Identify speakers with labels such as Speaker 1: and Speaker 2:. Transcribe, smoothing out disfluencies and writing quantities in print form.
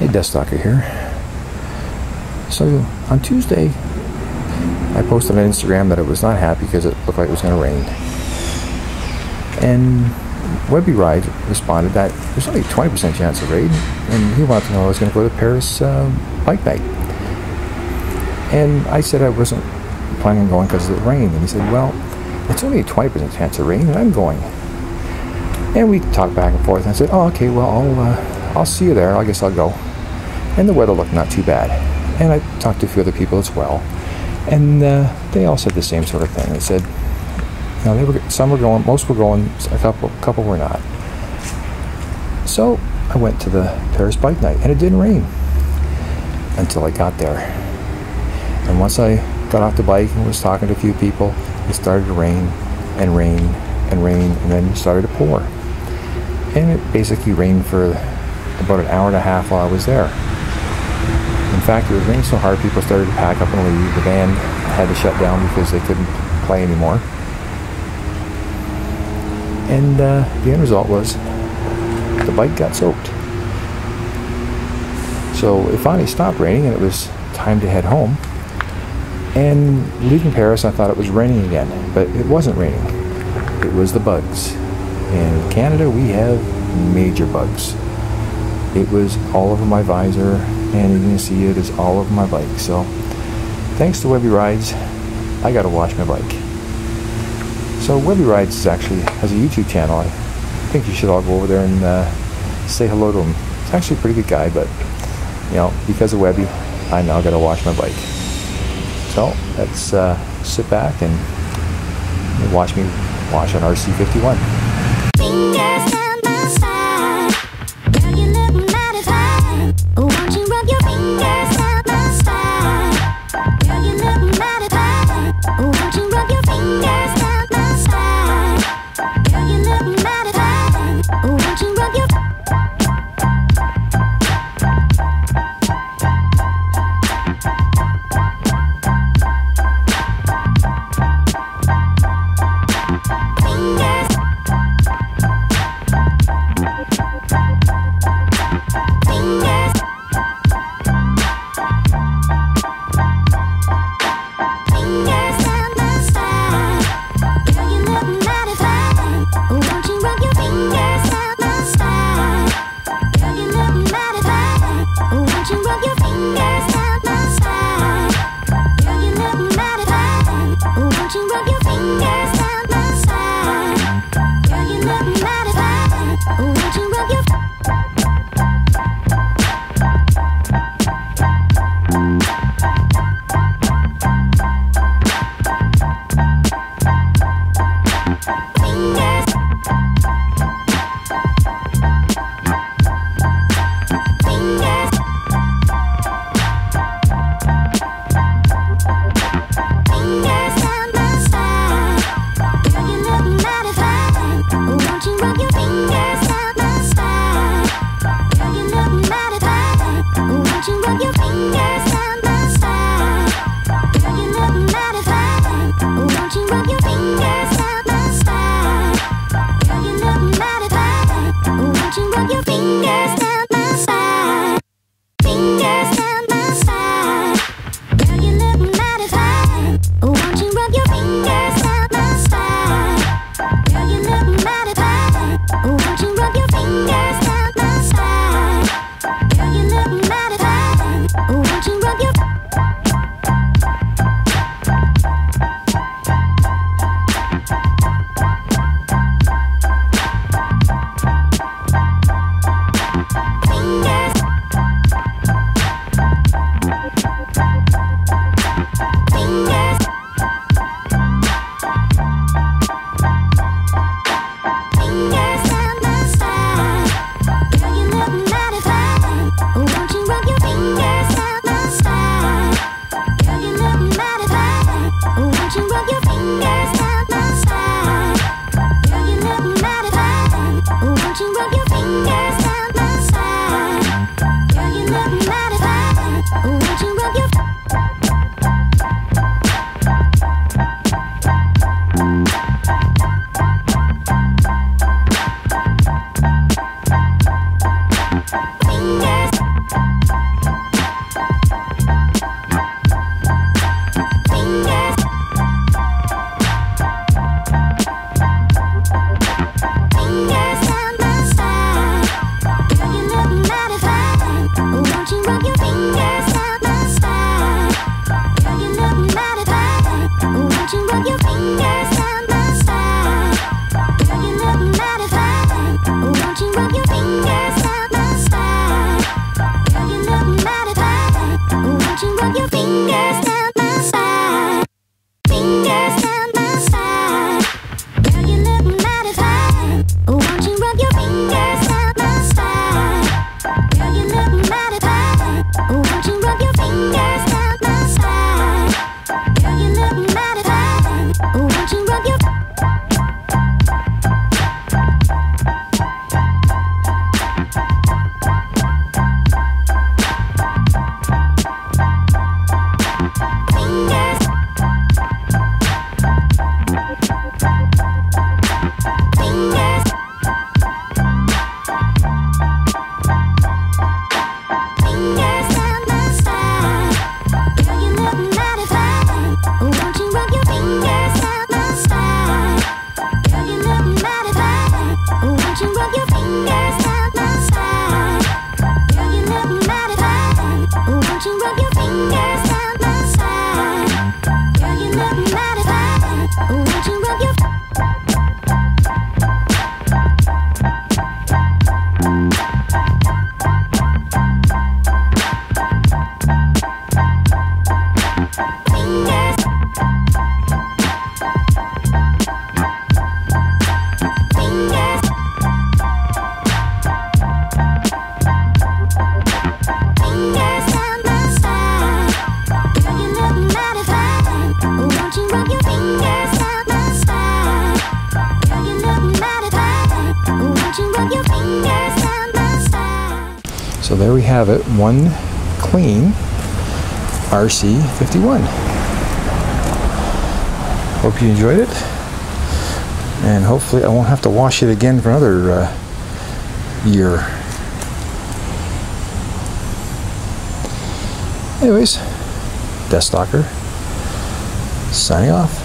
Speaker 1: Deathstalker here. So on Tuesday, I posted on Instagram that I was not happy because it looked like it was going to rain. And Webby Ride responded that there's only a 20% chance of rain, and he wanted to know if I was going to go to Paris bike night. And I said I wasn't planning on going because of the rain. And he said, well, it's only a 20% chance of rain, and I'm going. And we talked back and forth, and I said, oh, okay, well, I'll see you there. I guess I'll go. And the weather looked not too bad. And I talked to a few other people as well, and they all said the same sort of thing. They said, you know, some were going, most were going, a couple were not. So I went to the Paris bike night, and it didn't rain until I got there. And once I got off the bike and was talking to a few people, it started to rain and rain and rain, and then it started to pour. And it basically rained for about an hour and a half while I was there. In fact, it was raining so hard, people started to pack up and leave. The band had to shut down because they couldn't play anymore. And the end result was the bike got soaked. So it finally stopped raining, and it was time to head home. And leaving Paris, I thought it was raining again, but it wasn't raining. It was the bugs. In Canada, we have major bugs. It was all over my visor, and you can see it is all over my bike. So thanks to Webby Rides, I got to wash my bike. So Webby Rides actually has a YouTube channel. I think you should all go over there and say hello to him. He's actually a pretty good guy, but you know, because of Webby, I now got to wash my bike. So let's sit back and watch me wash an RC51.
Speaker 2: Fingers down my spine, girl, you look mighty fine. Won't you rub your fingers down my spine? Girl, you look mighty fine. Won't you rub your fingers down my spine? Girl, you look mighty fine. Won't you rub your fingers. fingers down my spine. Girl, you look mighty fine. Won't you rub your fingers down my spine? Girl, you look mighty fine. Won't you rub your fingers? Fingers. Fingers down my spine. Girl, you look mighty fine. Won't you rub your fingers down my spine? Girl, you look mighty fine. Won't you rub your fingers down my spine?
Speaker 1: So there we have it, one clean RC51. Hope you enjoyed it, and hopefully I won't have to wash it again for another year. Anyways, Deathstalker signing off.